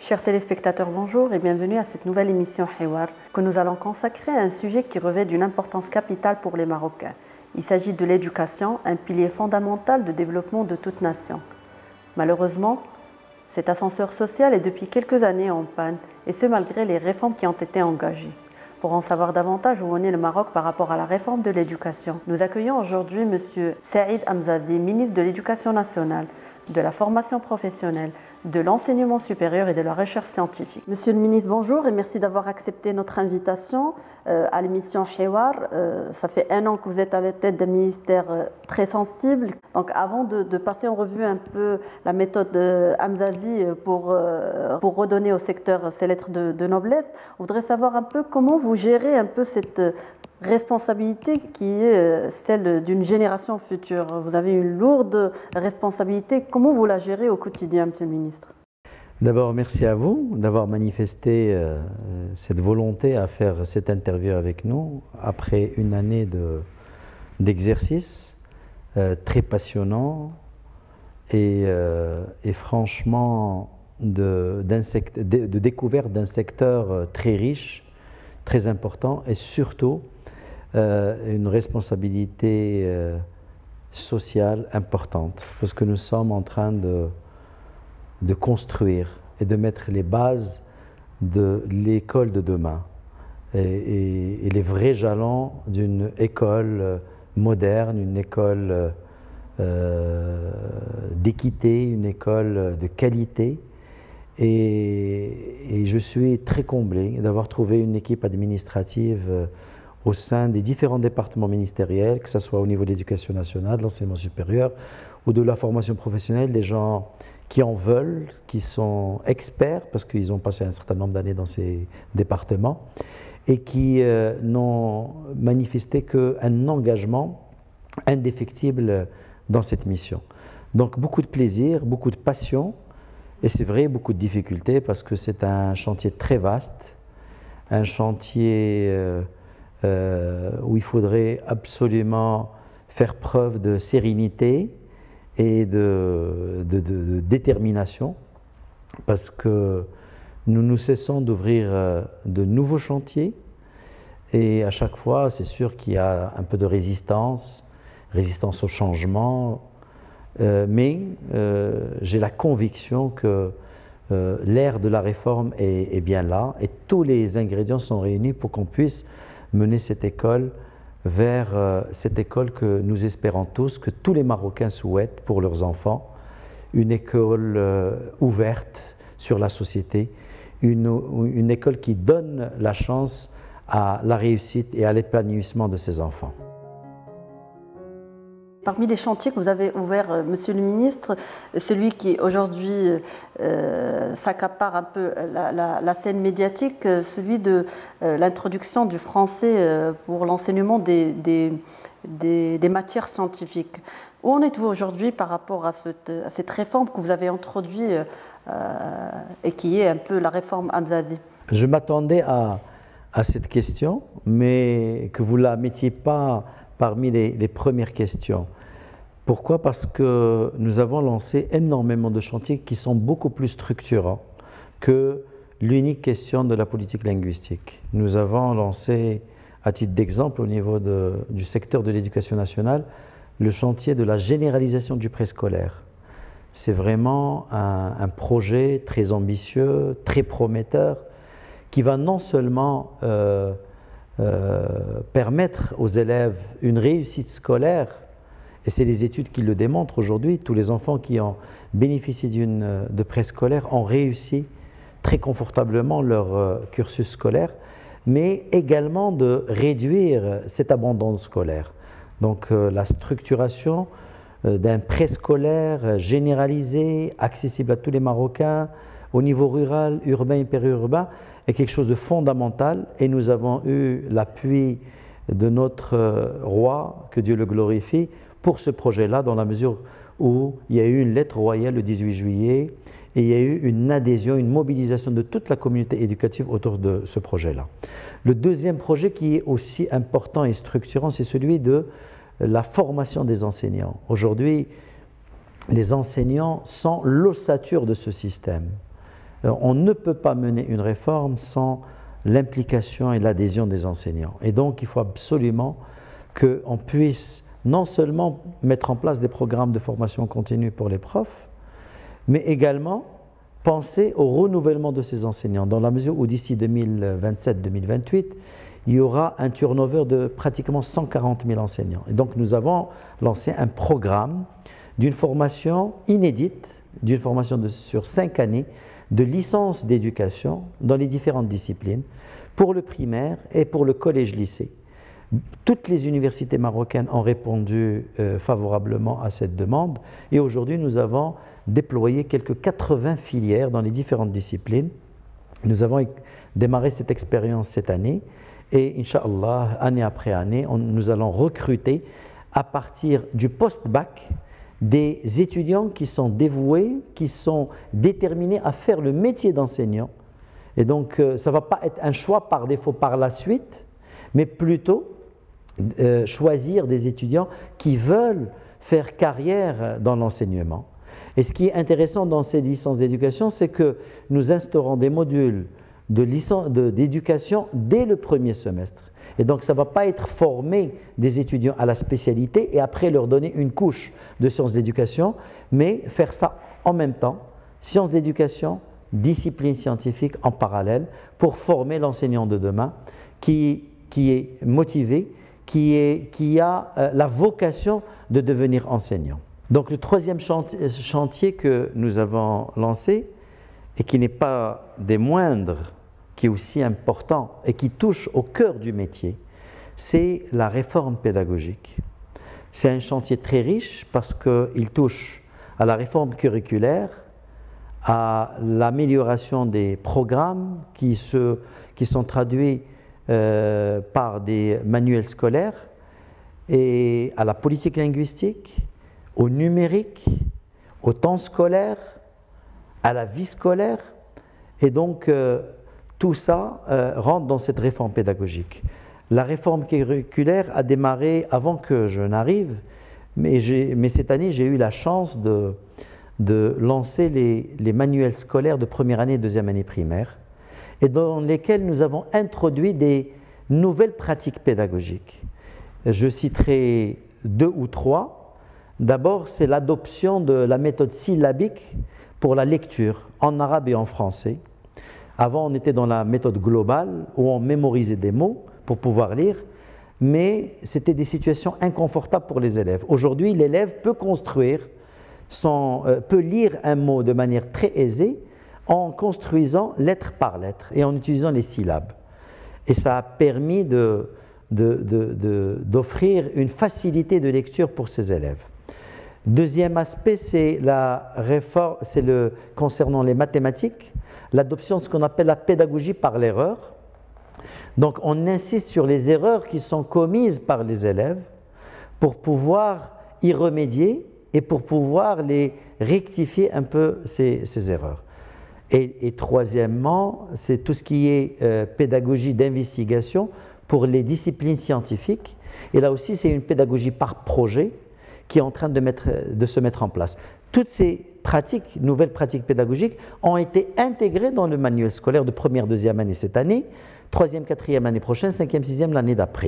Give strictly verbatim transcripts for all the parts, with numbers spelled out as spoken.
Chers téléspectateurs, bonjour et bienvenue à cette nouvelle émission Hiwar que nous allons consacrer à un sujet qui revêt d'une importance capitale pour les Marocains. Il s'agit de l'éducation, un pilier fondamental de développement de toute nation. Malheureusement, cet ascenseur social est depuis quelques années en panne, et ce malgré les réformes qui ont été engagées. Pour en savoir davantage où en est le Maroc par rapport à la réforme de l'éducation, nous accueillons aujourd'hui M. Saïd Hamzazi, ministre de l'Éducation nationale, de la formation professionnelle, de l'enseignement supérieur et de la recherche scientifique. Monsieur le ministre, bonjour et merci d'avoir accepté notre invitation euh, à l'émission Hiwar. Euh, ça fait un an que vous êtes à la tête d'un ministère euh, très sensible. Donc avant de, de passer en revue un peu la méthode de Hamzazi pour, euh, pour redonner au secteur ses lettres de, de noblesse, on voudrait savoir un peu comment vous gérez un peu cette responsabilité qui est celle d'une génération future. Vous avez une lourde responsabilité. Comment vous la gérez au quotidien, Monsieur le ministre? D'abord, merci à vous d'avoir manifesté euh, cette volonté à faire cette interview avec nous après une année de, d'exercice euh, très passionnant et, euh, et franchement de, d'un sect- de, de découverte d'un secteur très riche, très important et surtout Euh, une responsabilité euh, sociale importante parce que nous sommes en train de, de construire et de mettre les bases de l'école de demain et, et, et les vrais jalons d'une école moderne, une école euh, d'équité, une école de qualité. Et, et je suis très comblé d'avoir trouvé une équipe administrative euh, au sein des différents départements ministériels, que ce soit au niveau de l'éducation nationale, de l'enseignement supérieur ou de la formation professionnelle, des gens qui en veulent, qui sont experts parce qu'ils ont passé un certain nombre d'années dans ces départements et qui euh, n'ont manifesté qu'un engagement indéfectible dans cette mission. Donc beaucoup de plaisir, beaucoup de passion et c'est vrai, beaucoup de difficultés parce que c'est un chantier très vaste, un chantier euh, Euh, où il faudrait absolument faire preuve de sérénité et de, de, de, de détermination parce que nous nous cessons d'ouvrir de nouveaux chantiers et à chaque fois c'est sûr qu'il y a un peu de résistance, résistance au changement, euh, mais euh, j'ai la conviction que euh, l'ère de la réforme est, est bien là et tous les ingrédients sont réunis pour qu'on puisse mener cette école vers euh, cette école que nous espérons tous, que tous les Marocains souhaitent pour leurs enfants, une école euh, ouverte sur la société, une, une école qui donne la chance à la réussite et à l'épanouissement de ses enfants. Parmi les chantiers que vous avez ouverts, euh, Monsieur le ministre, celui qui aujourd'hui euh, s'accapare un peu la, la, la scène médiatique, celui de euh, l'introduction du français euh, pour l'enseignement des, des, des, des matières scientifiques. Où en êtes-vous aujourd'hui par rapport à cette, à cette réforme que vous avez introduite euh, et qui est un peu la réforme Hamzazi? Je m'attendais à, à cette question, mais que vous ne la mettiez pas parmi les, les premières questions. Pourquoi? Parce que nous avons lancé énormément de chantiers qui sont beaucoup plus structurants que l'unique question de la politique linguistique. Nous avons lancé, à titre d'exemple, au niveau de, du secteur de l'éducation nationale, le chantier de la généralisation du préscolaire. C'est vraiment un, un projet très ambitieux, très prometteur, qui va non seulement euh, Euh, permettre aux élèves une réussite scolaire, et c'est les études qui le démontrent aujourd'hui, tous les enfants qui ont bénéficié d'une, de préscolaire ont réussi très confortablement leur euh, cursus scolaire, mais également de réduire cet abandon scolaire. Donc euh, la structuration euh, d'un préscolaire généralisé, accessible à tous les Marocains, au niveau rural, urbain et périurbain, est quelque chose de fondamental et nous avons eu l'appui de notre roi, que Dieu le glorifie, pour ce projet-là dans la mesure où il y a eu une lettre royale le dix-huit juillet et il y a eu une adhésion, une mobilisation de toute la communauté éducative autour de ce projet-là. Le deuxième projet qui est aussi important et structurant, c'est celui de la formation des enseignants. Aujourd'hui, les enseignants sont l'ossature de ce système. on ne peut pas mener une réforme sans l'implication et l'adhésion des enseignants. Et donc, il faut absolument qu'on puisse non seulement mettre en place des programmes de formation continue pour les profs, mais également penser au renouvellement de ces enseignants, dans la mesure où d'ici deux mille vingt-sept deux mille vingt-huit, il y aura un turnover de pratiquement cent quarante mille enseignants. Et donc, nous avons lancé un programme d'une formation inédite, d'une formation de, sur cinq années, de licence d'éducation dans les différentes disciplines, pour le primaire et pour le collège-lycée. Toutes les universités marocaines ont répondu euh, favorablement à cette demande et aujourd'hui nous avons déployé quelques quatre-vingts filières dans les différentes disciplines. Nous avons démarré cette expérience cette année et Inch'Allah, année après année, on, nous allons recruter à partir du post-bac des étudiants qui sont dévoués, qui sont déterminés à faire le métier d'enseignant. Et donc, euh, ça ne va pas être un choix par défaut par la suite, mais plutôt euh, choisir des étudiants qui veulent faire carrière dans l'enseignement. Et ce qui est intéressant dans ces licences d'éducation, c'est que nous instaurons des modules de licence, de, d'éducation dès le premier semestre. Et donc, ça ne va pas être former des étudiants à la spécialité et après leur donner une couche de sciences d'éducation, mais faire ça en même temps, sciences d'éducation, discipline scientifique en parallèle, pour former l'enseignant de demain qui, qui est motivé, qui, est, qui a euh, la vocation de devenir enseignant. Donc, le troisième chantier, chantier que nous avons lancé, et qui n'est pas des moindres, qui est aussi important et qui touche au cœur du métier, c'est la réforme pédagogique. C'est un chantier très riche parce qu'il touche à la réforme curriculaire, à l'amélioration des programmes qui, se, qui sont traduits euh, par des manuels scolaires, et à la politique linguistique, au numérique, au temps scolaire, à la vie scolaire, et donc euh, tout ça euh, rentre dans cette réforme pédagogique. La réforme curriculaire a démarré avant que je n'arrive, mais, mais cette année j'ai eu la chance de, de lancer les, les manuels scolaires de première année et deuxième année primaire, et dans lesquels nous avons introduit des nouvelles pratiques pédagogiques. Je citerai deux ou trois. D'abord, c'est l'adoption de la méthode syllabique pour la lecture en arabe et en français. Avant, on était dans la méthode globale où on mémorisait des mots pour pouvoir lire, mais c'était des situations inconfortables pour les élèves. Aujourd'hui, l'élève peut construire, son, euh, peut lire un mot de manière très aisée en construisant lettre par lettre et en utilisant les syllabes. Et ça a permis de, de, de, de, d'offrir une facilité de lecture pour ces élèves. Deuxième aspect, c'est la réforme, c'est le, concernant les mathématiques, l'adoption de ce qu'on appelle la pédagogie par l'erreur. Donc, on insiste sur les erreurs qui sont commises par les élèves pour pouvoir y remédier et pour pouvoir les rectifier un peu ces, ces erreurs. Et, et troisièmement, c'est tout ce qui est euh, pédagogie d'investigation pour les disciplines scientifiques. Et là aussi, c'est une pédagogie par projet qui est en train de, mettre, de se mettre en place. Toutes ces pratiques, nouvelles pratiques pédagogiques, ont été intégrées dans le manuel scolaire de première, deuxième année cette année, troisième, quatrième l'année prochaine, cinquième, sixième l'année d'après.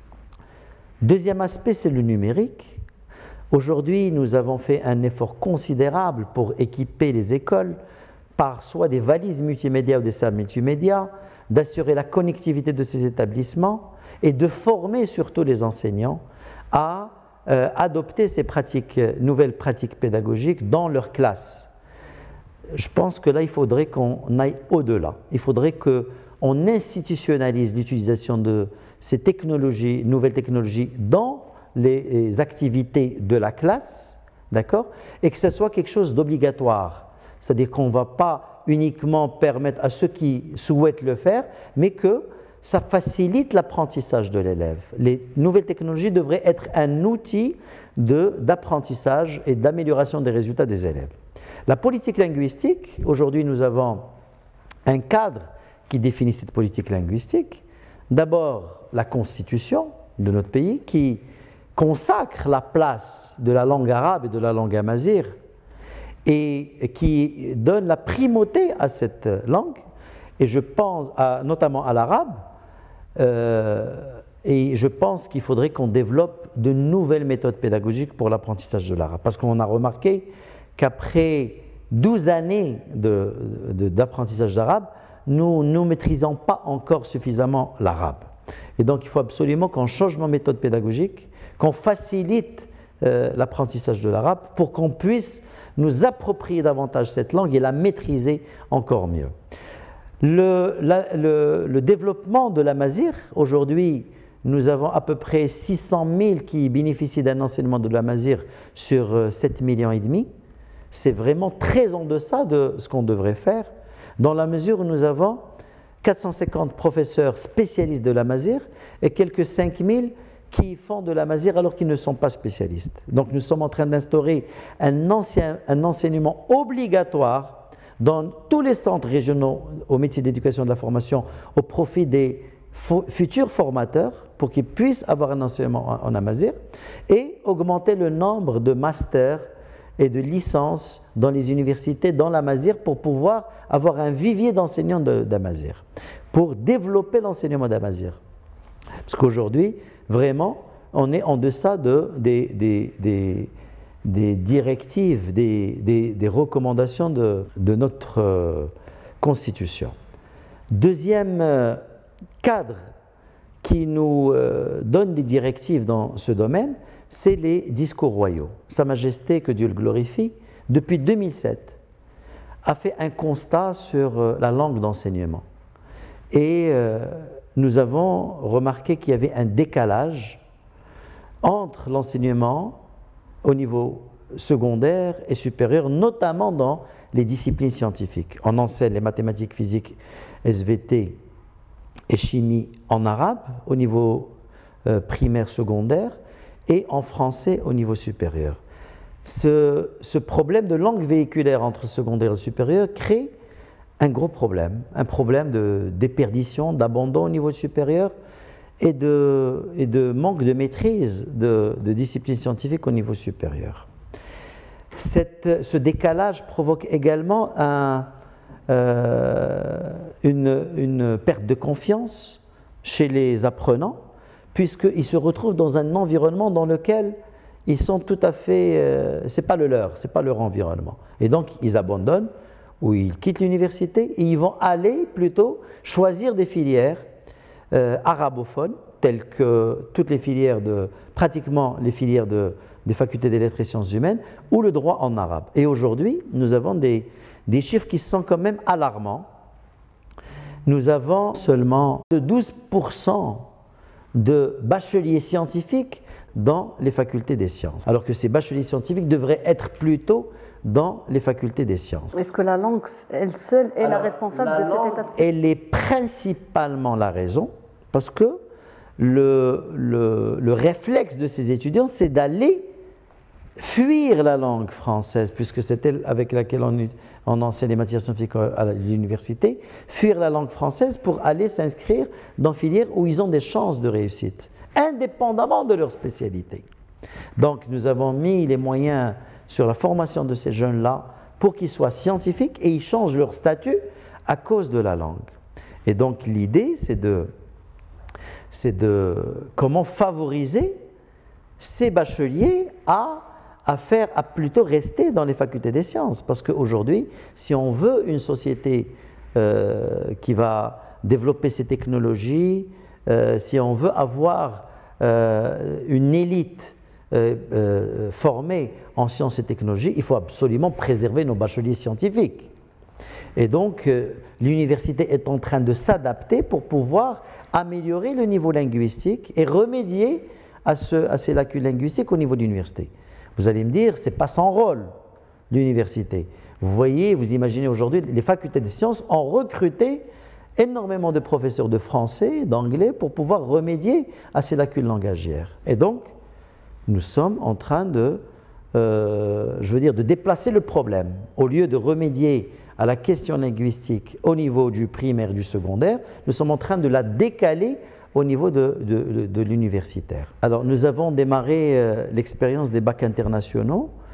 Deuxième aspect, c'est le numérique. Aujourd'hui, nous avons fait un effort considérable pour équiper les écoles par soit des valises multimédia ou des salles multimédia, d'assurer la connectivité de ces établissements et de former surtout les enseignants à Euh, adopter ces pratiques, nouvelles pratiques pédagogiques dans leur classe. Je pense que là, il faudrait qu'on aille au-delà. Il faudrait qu'on institutionnalise l'utilisation de ces technologies, nouvelles technologies dans les activités de la classe, d'accord, et que ce soit quelque chose d'obligatoire. C'est-à-dire qu'on ne va pas uniquement permettre à ceux qui souhaitent le faire, mais que ça facilite l'apprentissage de l'élève. Les nouvelles technologies devraient être un outil de, d'apprentissage et d'amélioration des résultats des élèves. La politique linguistique, aujourd'hui nous avons un cadre qui définit cette politique linguistique. D'abord, la Constitution de notre pays qui consacre la place de la langue arabe et de la langue amazigh et qui donne la primauté à cette langue, et je pense à, notamment à l'arabe, euh, et je pense qu'il faudrait qu'on développe de nouvelles méthodes pédagogiques pour l'apprentissage de l'arabe, parce qu'on a remarqué qu'après douze années de, de, d'apprentissage d'arabe, nous ne maîtrisons pas encore suffisamment l'arabe. Et donc il faut absolument qu'on change nos méthodes pédagogiques, qu'on facilite euh, l'apprentissage de l'arabe pour qu'on puisse nous approprier davantage cette langue et la maîtriser encore mieux. Le, la, le, le développement de l'amazigh, aujourd'hui, nous avons à peu près six cent mille qui bénéficient d'un enseignement de l'amazigh sur sept millions et demi. C'est vraiment très en deçà de ce qu'on devrait faire, dans la mesure où nous avons quatre cent cinquante professeurs spécialistes de l'amazigh et quelques cinq mille qui font de l'amazigh alors qu'ils ne sont pas spécialistes. Donc nous sommes en train d'instaurer un, ancien, un enseignement obligatoire dans tous les centres régionaux au métier d'éducation et de la formation au profit des futurs formateurs pour qu'ils puissent avoir un enseignement en amazigh et augmenter le nombre de masters et de licences dans les universités dans l'amazigh pour pouvoir avoir un vivier d'enseignants d'amazigh, pour développer l'enseignement d'amazigh. Parce qu'aujourd'hui, vraiment, on est en deçà de, des, des, des, des directives, des, des, des recommandations de, de notre euh, Constitution. Deuxième euh, cadre qui nous euh, donne des directives dans ce domaine, c'est les discours royaux. Sa Majesté, que Dieu le glorifie, depuis deux mille sept, a fait un constat sur euh, la langue d'enseignement. Et euh, nous avons remarqué qu'il y avait un décalage entre l'enseignement au niveau secondaire et supérieur, notamment dans les disciplines scientifiques. On enseigne les mathématiques, physique, S V T et chimie en arabe au niveau euh, primaire, secondaire, et en français au niveau supérieur. Ce, ce problème de langue véhiculaire entre secondaire et supérieur crée un gros problème, un problème de déperdition, d'abandon au niveau supérieur et de, et de manque de maîtrise de, de disciplines scientifiques au niveau supérieur. Cette, ce décalage provoque également un, euh, une, une perte de confiance chez les apprenants, puisqu'ils se retrouvent dans un environnement dans lequel ils sont tout à fait, euh, c'est pas le leur, c'est pas leur environnement. Et donc ils abandonnent ou ils quittent l'université et ils vont aller plutôt choisir des filières euh, arabophones, telles que toutes les filières de, pratiquement les filières de, des facultés des lettres et sciences humaines, ou le droit en arabe. Et aujourd'hui, nous avons des, des chiffres qui sont quand même alarmants. Nous avons seulement douze pour cent de bacheliers scientifiques dans les facultés des sciences, alors que ces bacheliers scientifiques devraient être plutôt dans les facultés des sciences. Est-ce que la langue, elle seule, est alors, la responsable la de langue, cet état de fait? Elle est principalement la raison, parce que le, le, le réflexe de ces étudiants, c'est d'aller fuir la langue française, puisque c'est elle avec laquelle on, on enseigne les matières scientifiques à l'université, fuir la langue française pour aller s'inscrire dans filières où ils ont des chances de réussite, indépendamment de leur spécialité. Donc nous avons mis les moyens sur la formation de ces jeunes-là pour qu'ils soient scientifiques et ils changent leur statut à cause de la langue. Et donc l'idée, c'est de, c'est de comment favoriser ces bacheliers à à faire, à plutôt rester dans les facultés des sciences. Parce qu'aujourd'hui, si on veut une société euh, qui va développer ces technologies, euh, si on veut avoir euh, une élite euh, euh, formée en sciences et technologies, il faut absolument préserver nos bacheliers scientifiques. Et donc, euh, l'université est en train de s'adapter pour pouvoir améliorer le niveau linguistique et remédier à, ce, à ces lacunes linguistiques au niveau de l'université. Vous allez me dire, ce n'est pas son rôle, l'université. Vous voyez, vous imaginez aujourd'hui, les facultés des sciences ont recruté énormément de professeurs de français, d'anglais, pour pouvoir remédier à ces lacunes langagières. Et donc, nous sommes en train de, euh, je veux dire, de déplacer le problème. Au lieu de remédier à la question linguistique au niveau du primaire, du secondaire, nous sommes en train de la décaler au niveau de, de, de, de l'universitaire. Alors, nous avons démarré euh, l'expérience des bacs internationaux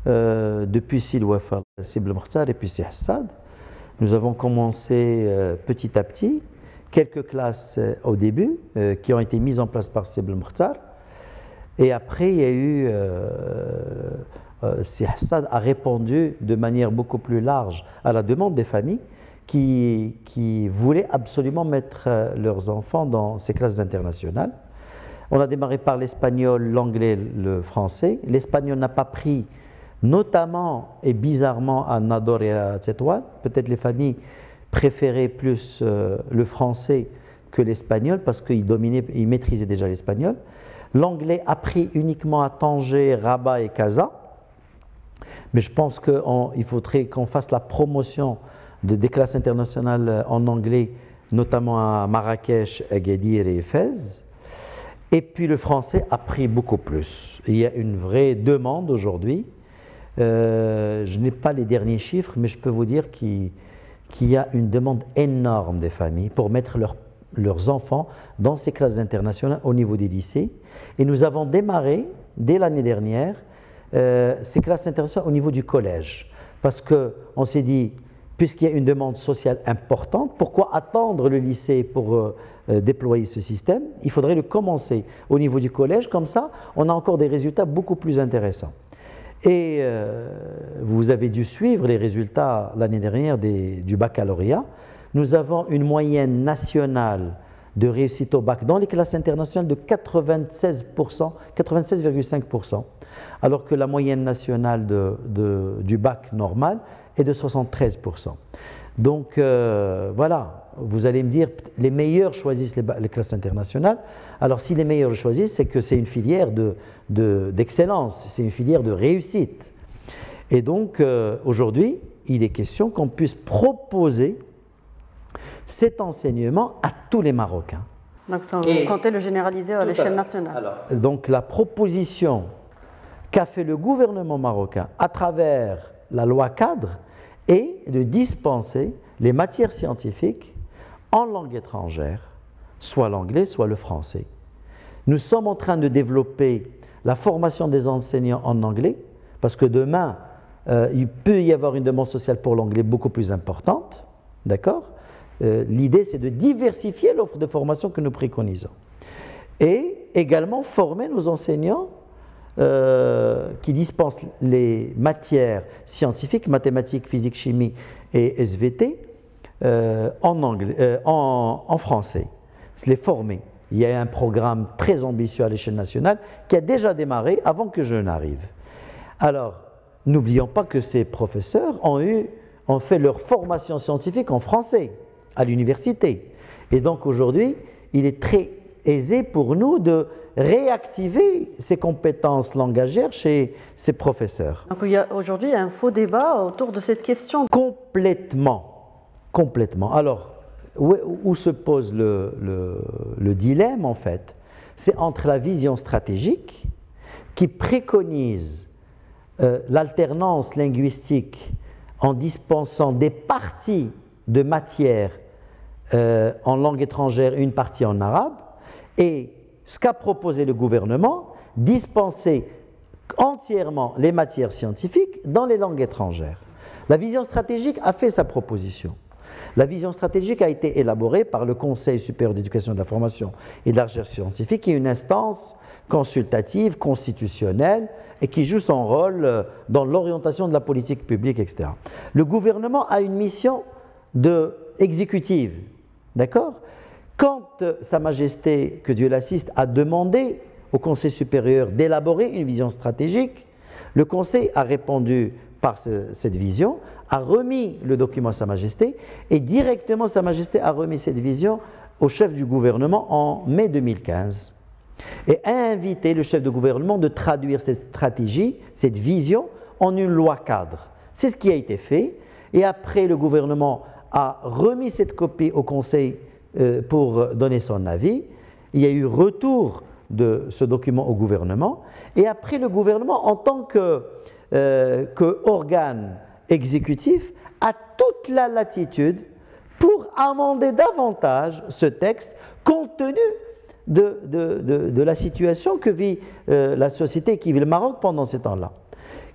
euh, depuis Sil Wafa, Sib Mokhtar et puis Si Hassad. Nous avons commencé euh, petit à petit, quelques classes euh, au début euh, qui ont été mises en place par Sib Mokhtar. Et après, il y a eu, euh, euh, Si Hassad a répondu de manière beaucoup plus large à la demande des familles qui, qui voulaient absolument mettre euh, leurs enfants dans ces classes internationales. On a démarré par l'espagnol, l'anglais, le français. L'espagnol n'a pas pris, notamment et bizarrement à Nador et à Tétouan. Peut-être les familles préféraient plus euh, le français que l'espagnol parce qu'ils dominaient, ils maîtrisaient déjà l'espagnol. L'anglais a pris uniquement à Tanger, Rabat et Casa. Mais je pense qu'il faudrait qu'on fasse la promotion de, des classes internationales en anglais, notamment à Marrakech, Agadir et Fès. Et puis le français a pris beaucoup plus. Il y a une vraie demande aujourd'hui. Euh, je n'ai pas les derniers chiffres, mais je peux vous dire qu'il, qu'il y a une demande énorme des familles pour mettre leur, leurs enfants dans ces classes internationales au niveau des lycées. Et nous avons démarré, dès l'année dernière, euh, ces classes internationales au niveau du collège. Parce qu'on s'est dit, puisqu'il y a une demande sociale importante, pourquoi attendre le lycée pour euh, euh, déployer ce système? Il faudrait le commencer au niveau du collège, comme ça on a encore des résultats beaucoup plus intéressants. Et euh, vous avez dû suivre les résultats l'année dernière des, du baccalauréat. Nous avons une moyenne nationale de réussite au bac dans les classes internationales de quatre-vingt-seize pour cent, quatre-vingt-seize virgule cinq pour cent, alors que la moyenne nationale de, de, du bac normal est de soixante-treize pour cent. Donc euh, voilà, vous allez me dire, les meilleurs choisissent les, les classes internationales. Alors si les meilleurs choisissent, c'est que c'est une filière de, de, d'excellence, c'est une filière de réussite. Et donc euh, aujourd'hui, il est question qu'on puisse proposer cet enseignement à tous les Marocains. Donc ça, vous comptez le généraliser à l'échelle nationale. Alors, donc la proposition qu'a fait le gouvernement marocain à travers la loi cadre est de dispenser les matières scientifiques en langue étrangère, soit l'anglais, soit le français. Nous sommes en train de développer la formation des enseignants en anglais, parce que demain, euh, il peut y avoir une demande sociale pour l'anglais beaucoup plus importante, d'accord ? Euh, l'idée, c'est de diversifier l'offre de formation que nous préconisons. Et également former nos enseignants euh, qui dispensent les matières scientifiques, mathématiques, physique, chimie et S V T, euh, en, anglais, euh, en, en français. Les former. Il y a un programme très ambitieux à l'échelle nationale qui a déjà démarré avant que je n'arrive. Alors, n'oublions pas que ces professeurs ont, eu, ont fait leur formation scientifique en français à l'université. Et donc aujourd'hui, il est très aisé pour nous de réactiver ces compétences langagières chez ces professeurs. Donc il y a aujourd'hui un faux débat autour de cette question. Complètement, complètement. Alors, où, où se pose le, le, le dilemme en fait? C'est entre la vision stratégique qui préconise euh, l'alternance linguistique en dispensant des parties de matières Euh, en langue étrangère et une partie en arabe, et ce qu'a proposé le gouvernement, dispenser entièrement les matières scientifiques dans les langues étrangères. La vision stratégique a fait sa proposition. La vision stratégique a été élaborée par le Conseil supérieur d'éducation de la formation et de la recherche scientifique, qui est une instance consultative, constitutionnelle, et qui joue son rôle dans l'orientation de la politique publique, et cetera. Le gouvernement a une mission de exécutive. D'accord? Quand Sa Majesté, que Dieu l'assiste, a demandé au Conseil supérieur d'élaborer une vision stratégique, le Conseil a répondu par ce, cette vision, a remis le document à Sa Majesté, et directement Sa Majesté a remis cette vision au chef du gouvernement en mai deux mille quinze, et a invité le chef de gouvernement de traduire cette stratégie, cette vision, en une loi cadre. C'est ce qui a été fait, et après le gouvernement a remis cette copie au Conseil euh, pour donner son avis. Il y a eu retour de ce document au gouvernement, et après le gouvernement, en tant que, euh, que organe exécutif, a toute la latitude pour amender davantage ce texte compte tenu de, de, de, de la situation que vit euh, la société, qui vit le Maroc pendant ces temps-là.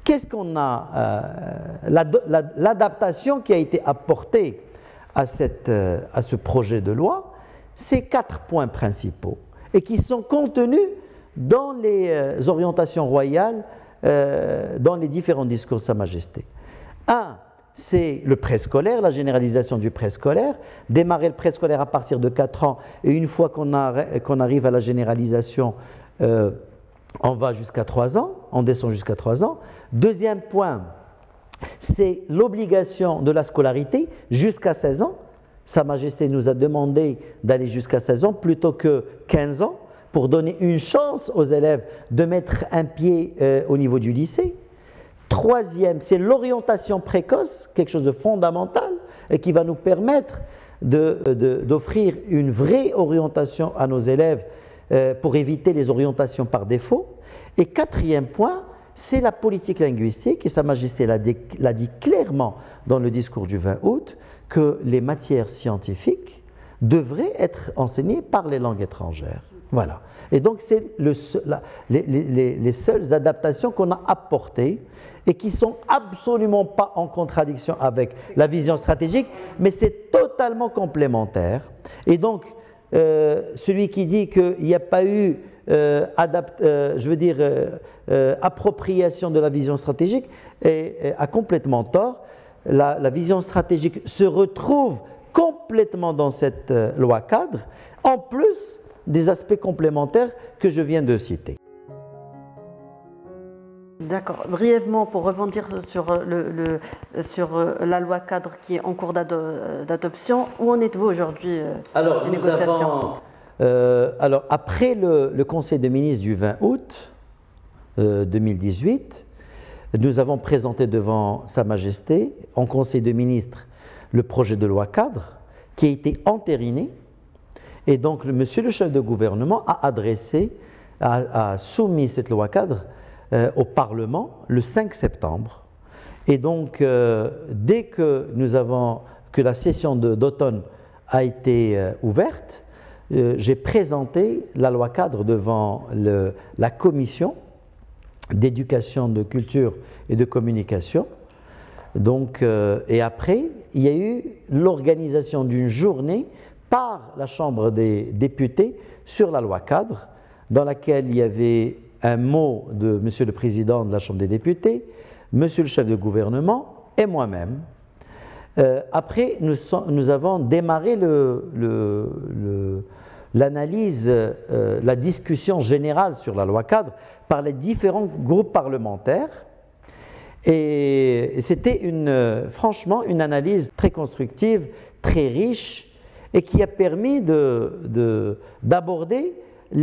Qu'est-ce qu'on a, euh, l'adaptation qui a été apportée à, cette, euh, à ce projet de loi, c'est quatre points principaux et qui sont contenus dans les euh, orientations royales, euh, dans les différents discours de Sa Majesté. Un, c'est le préscolaire, la généralisation du préscolaire, démarrer le préscolaire à partir de quatre ans, et une fois qu'on qu'on arrive à la généralisation, euh, on va jusqu'à trois ans, on descend jusqu'à trois ans. Deuxième point, c'est l'obligation de la scolarité jusqu'à seize ans. Sa Majesté nous a demandé d'aller jusqu'à seize ans plutôt que quinze ans pour donner une chance aux élèves de mettre un pied euh, au niveau du lycée. Troisième, c'est l'orientation précoce, quelque chose de fondamental et qui va nous permettre d'offrir une vraie orientation à nos élèves euh, pour éviter les orientations par défaut. Et quatrième point, c'est la politique linguistique, et Sa Majesté l'a dit, l'a dit clairement dans le discours du vingt août, que les matières scientifiques devraient être enseignées par les langues étrangères. Voilà. Et donc, c'est le, la, les, les, les seules adaptations qu'on a apportées et qui ne sont absolument pas en contradiction avec la vision stratégique, mais c'est totalement complémentaire. Et donc, euh, celui qui dit qu'il n'y a pas eu euh, adapt, euh, je veux dire, euh, euh, appropriation de la vision stratégique est, est, a complètement tort. La, la vision stratégique se retrouve complètement dans cette euh, loi cadre, en plus des aspects complémentaires que je viens de citer. D'accord. Brièvement, pour rebondir sur, le, le, sur la loi cadre qui est en cours d'adoption, où en êtes-vous aujourd'hui euh, alors, nous avons, euh, alors, après le, le Conseil des ministres du vingt août euh, deux mille dix-huit, nous avons présenté devant Sa Majesté, en Conseil des ministres, le projet de loi cadre qui a été entériné. Et donc, le, monsieur le chef de gouvernement a adressé, a, a soumis cette loi cadre euh, au Parlement le cinq septembre. Et donc, euh, dès que nous avons, que la session d'automne a été euh, ouverte, euh, j'ai présenté la loi cadre devant le, la commission d'éducation, de culture et de communication. Donc, euh, et après, il y a eu l'organisation d'une journée par la Chambre des députés sur la loi cadre, dans laquelle il y avait un mot de Monsieur le Président de la Chambre des députés, Monsieur le chef de gouvernement et moi-même. Euh, après, nous, nous avons démarré le, le, le, l'analyse, euh, la discussion générale sur la loi cadre par les différents groupes parlementaires. Et c'était une, franchement une analyse très constructive, très riche, et qui a permis d'aborder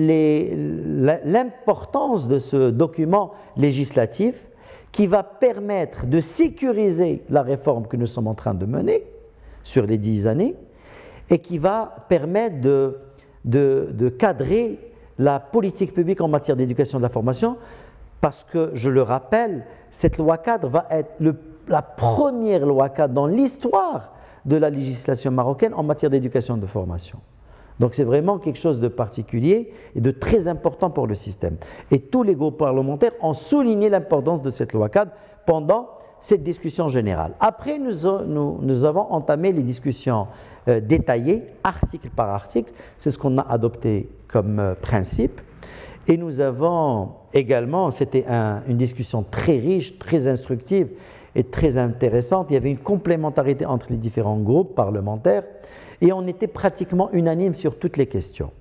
l'importance de ce document législatif qui va permettre de sécuriser la réforme que nous sommes en train de mener sur les dix années et qui va permettre de, de, de cadrer la politique publique en matière d'éducation et de la formation, parce que, je le rappelle, cette loi cadre va être le, la première loi cadre dans l'histoire de la législation marocaine en matière d'éducation et de formation. Donc c'est vraiment quelque chose de particulier et de très important pour le système. Et tous les groupes parlementaires ont souligné l'importance de cette loi cadre pendant cette discussion générale. Après, nous, nous, nous avons entamé les discussions euh, détaillées, article par article. C'est ce qu'on a adopté comme euh, principe. Et nous avons également, c'était un, une discussion très riche, très instructive et très intéressante. Il y avait une complémentarité entre les différents groupes parlementaires et on était pratiquement unanime sur toutes les questions.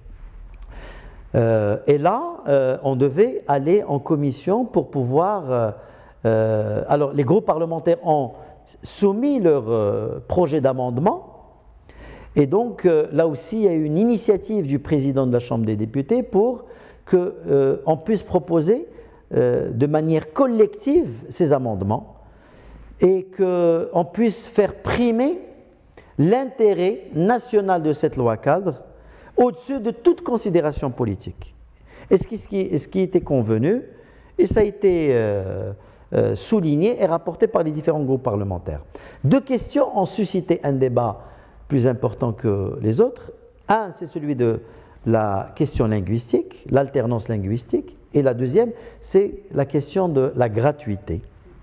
Euh, et là, euh, on devait aller en commission pour pouvoir... Euh, euh, alors, les groupes parlementaires ont soumis leur euh, projet d'amendement et donc euh, là aussi, il y a eu une initiative du président de la Chambre des députés pour qu'on euh, puisse proposer euh, de manière collective ces amendements et qu'on puisse faire primer l'intérêt national de cette loi cadre au-dessus de toute considération politique. Et ce qui, ce qui, ce qui était convenu, et ça a été euh, euh, souligné et rapporté par les différents groupes parlementaires. Deux questions ont suscité un débat plus important que les autres. Un, c'est celui de la question linguistique, l'alternance linguistique, et la deuxième, c'est la question de la gratuité.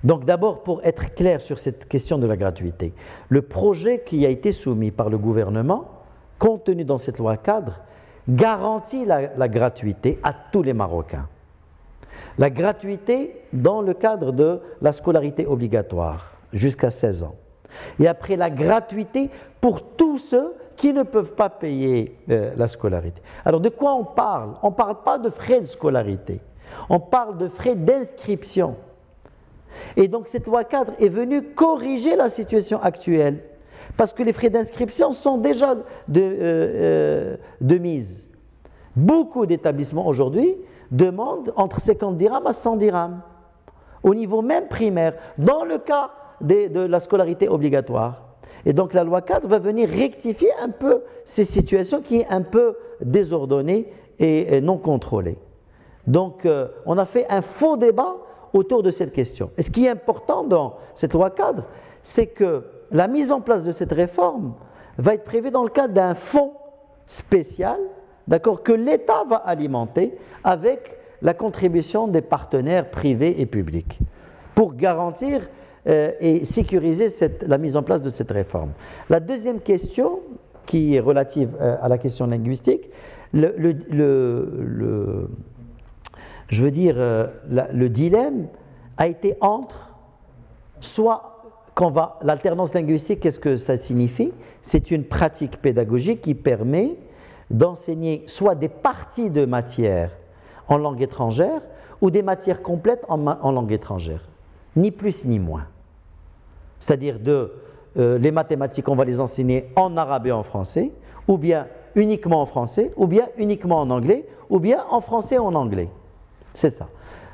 Donc d'abord, pour être clair sur cette question de la gratuité, le projet qui a été soumis par le gouvernement, contenu dans cette loi cadre, garantit la, la gratuité à tous les Marocains. La gratuité dans le cadre de la scolarité obligatoire jusqu'à seize ans. Et après la gratuité pour tous ceux qui ne peuvent pas payer euh, la scolarité. Alors de quoi on parle? On ne parle pas de frais de scolarité, on parle de frais d'inscription. Et donc cette loi cadre est venue corriger la situation actuelle, parce que les frais d'inscription sont déjà de, euh, euh, de mise. Beaucoup d'établissements aujourd'hui demandent entre cinquante dirhams à cent dirhams, au niveau même primaire, dans le cas de, de la scolarité obligatoire. Et donc la loi cadre va venir rectifier un peu ces situations qui est un peu désordonnées et, et non contrôlées. Donc euh, on a fait un faux débat autour de cette question. Et ce qui est important dans cette loi cadre, c'est que la mise en place de cette réforme va être prévue dans le cadre d'un fonds spécial, d'accord, que l'État va alimenter avec la contribution des partenaires privés et publics pour garantir euh, et sécuriser cette, la mise en place de cette réforme. La deuxième question, qui est relative euh, à la question linguistique, le, le, le, le je veux dire, euh, la, le dilemme a été entre, soit, qu'on va, l'alternance linguistique, qu'est-ce que ça signifie? C'est une pratique pédagogique qui permet d'enseigner soit des parties de matières en langue étrangère ou des matières complètes en, en langue étrangère, ni plus ni moins. C'est-à-dire de euh, les mathématiques, on va les enseigner en arabe et en français, ou bien uniquement en français, ou bien uniquement en anglais, ou bien en français et en anglais. C'est ça.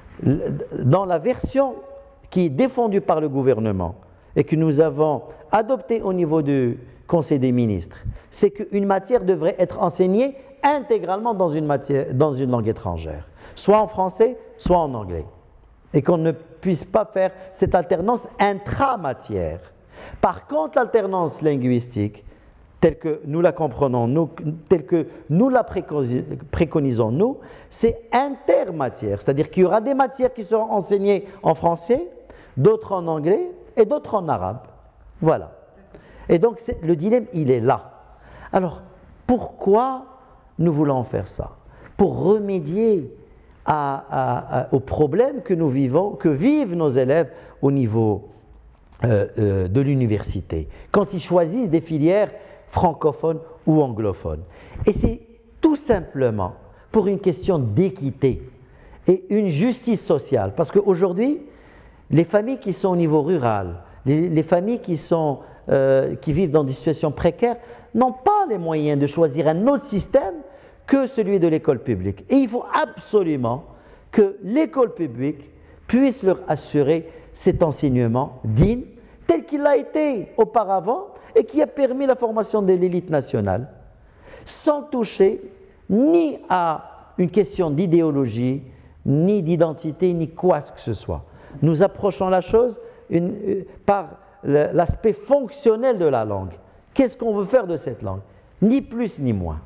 Dans la version qui est défendue par le gouvernement et que nous avons adoptée au niveau du Conseil des ministres, c'est qu'une matière devrait être enseignée intégralement dans une, matière, dans une langue étrangère, soit en français, soit en anglais, et qu'on ne puisse pas faire cette alternance intra-matière. Par contre, l'alternance linguistique, telle que nous la comprenons, nous, telle que nous la préconisons, nous, c'est intermatière, c'est-à-dire qu'il y aura des matières qui seront enseignées en français, d'autres en anglais et d'autres en arabe. Voilà. Et donc, le dilemme, il est là. Alors, pourquoi nous voulons faire ça? Pour remédier à, à, à, aux problèmes que nous vivons, que vivent nos élèves au niveau euh, euh, de l'université, quand ils choisissent des filières francophones ou anglophones. Et c'est tout simplement pour une question d'équité et une justice sociale. Parce qu'aujourd'hui, les familles qui sont au niveau rural, les, les familles qui, sont, euh, qui vivent dans des situations précaires, n'ont pas les moyens de choisir un autre système que celui de l'école publique. Et il faut absolument que l'école publique puisse leur assurer cet enseignement digne, tel qu'il a été auparavant, et qui a permis la formation de l'élite nationale, sans toucher ni à une question d'idéologie, ni d'identité, ni quoi que ce soit. Nous approchons la chose une, euh, par l'aspect fonctionnel de la langue. Qu'est-ce qu'on veut faire de cette langue? Ni plus ni moins.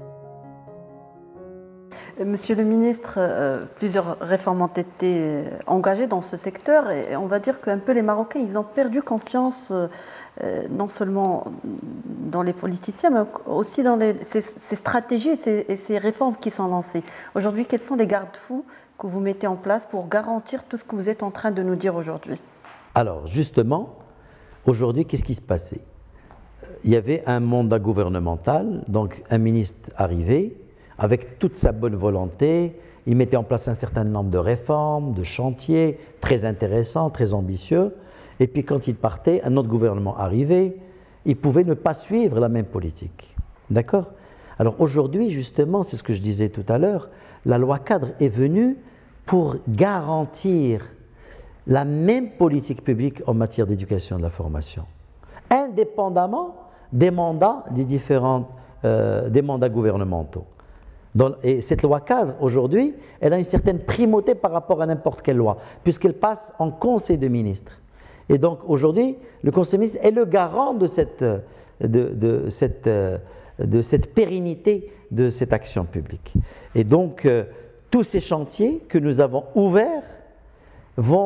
Monsieur le ministre, euh, plusieurs réformes ont été engagées dans ce secteur et on va dire qu'un peu les Marocains, ils ont perdu confiance euh, non seulement dans les politiciens, mais aussi dans les, ces, ces stratégies et ces, et ces réformes qui sont lancées. Aujourd'hui, quels sont les garde-fous que vous mettez en place pour garantir tout ce que vous êtes en train de nous dire aujourd'hui? Alors, justement, aujourd'hui, qu'est-ce qui se passait? Il y avait un mandat gouvernemental, donc un ministre arrivé, avec toute sa bonne volonté, il mettait en place un certain nombre de réformes, de chantiers très intéressants, très ambitieux. Et puis quand il partait, un autre gouvernement arrivait, il pouvait ne pas suivre la même politique. D'accord? Alors aujourd'hui, justement, c'est ce que je disais tout à l'heure, la loi cadre est venue pour garantir la même politique publique en matière d'éducation et de la formation, indépendamment des mandats, des différents, euh, des mandats gouvernementaux. Dans, et cette loi cadre, aujourd'hui, elle a une certaine primauté par rapport à n'importe quelle loi, puisqu'elle passe en Conseil de ministres. Et donc, aujourd'hui, le Conseil des ministres est le garant de cette, de, de, cette, de cette pérennité de cette action publique. Et donc, euh, tous ces chantiers que nous avons ouverts vont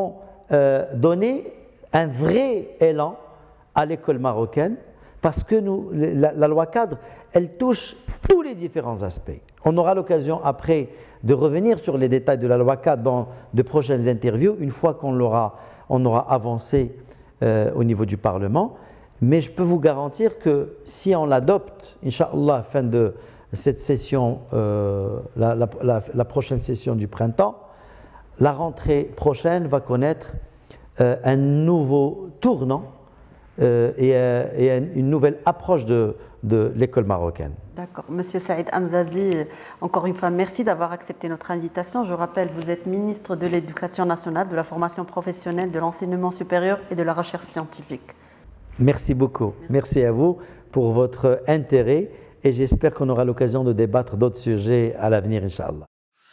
euh, donner un vrai élan à l'école marocaine parce que nous, la, la loi cadre, elle touche tous les différents aspects. On aura l'occasion après de revenir sur les détails de la loi cadre dans de prochaines interviews, une fois qu'on l'aura, on aura avancé euh, au niveau du Parlement. Mais je peux vous garantir que si on l'adopte, Inch'Allah, à la fin de cette session, euh, la, la, la, la prochaine session du printemps, la rentrée prochaine va connaître euh, un nouveau tournant euh, et, euh, et une nouvelle approche de, de l'école marocaine. D'accord. Monsieur Saïd Hamzazi, encore une fois, merci d'avoir accepté notre invitation. Je rappelle, vous êtes ministre de l'Éducation nationale, de la formation professionnelle, de l'enseignement supérieur et de la recherche scientifique. Merci beaucoup. Merci à vous pour votre intérêt et j'espère qu'on aura l'occasion de débattre d'autres sujets à l'avenir, Inch'Allah.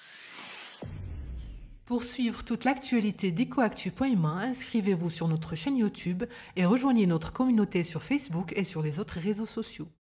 Pour suivre toute l'actualité d'Ecoactu point M A, inscrivez-vous sur notre chaîne YouTube et rejoignez notre communauté sur Facebook et sur les autres réseaux sociaux.